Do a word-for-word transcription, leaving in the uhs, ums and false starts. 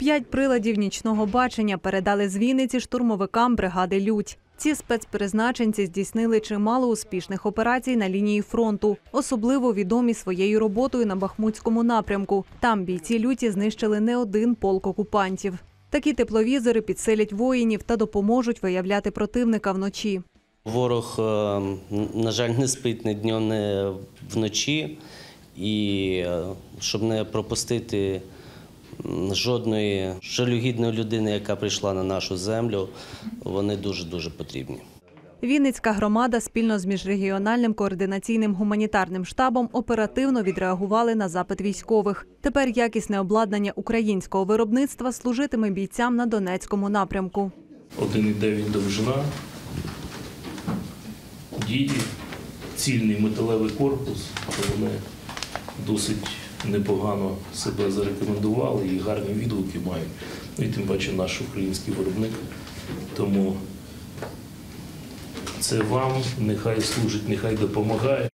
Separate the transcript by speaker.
Speaker 1: П'ять приладів нічного бачення передали з Вінниці штурмовикам бригади «Людь». Ці спецпризначенці здійснили чимало успішних операцій на лінії фронту, особливо відомі своєю роботою на Бахмутському напрямку. Там бійці «Люті» знищили не один полк окупантів. Такі тепловізори підсилять воїнів та допоможуть виявляти противника вночі.
Speaker 2: Ворог, на жаль, не спить ні днем, ні вночі. І щоб не пропустити жодної жалюгідної людини, яка прийшла на нашу землю, вони дуже-дуже потрібні.
Speaker 1: Вінницька громада спільно з міжрегіональним координаційним гуманітарним штабом оперативно відреагували на запит військових. Тепер якісне обладнання українського виробництва служитиме бійцям на Донецькому напрямку.
Speaker 3: один і дев'ять довжина, дії, цільний металевий корпус, вони досить непогано себе зарекомендували і гарні відгуки мають. І тим паче наш український виробник. Тому це вам, нехай служить, нехай допомагає.